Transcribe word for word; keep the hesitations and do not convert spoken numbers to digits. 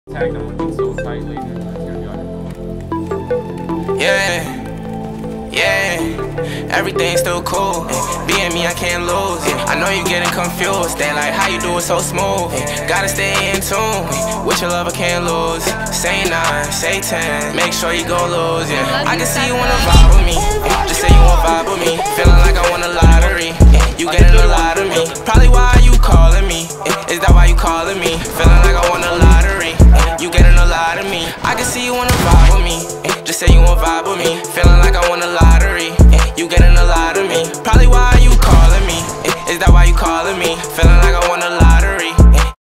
Tagged on me so tightly that it's gonna be Yeah, yeah, everything's still cool. Being me, I can't lose. I know you getting confused. They like how you do it so smooth. Gotta stay in tune. With your love, I can't lose. Say nine, say ten. Make sure you gon' lose. Yeah, I can see you wanna vibe with me. Just say you wanna vibe with me. Feeling like I won a lottery. You getting a lot of me. Probably why you calling me. Is that why you calling me? Feeling like I won a lottery. You getting a lot of me. I can see you wanna vibe with me. Just say you wanna vibe with me. Feeling like I won a lottery. You getting a lot of me. Probably why you calling me. Is that why you calling me? Feeling like I won a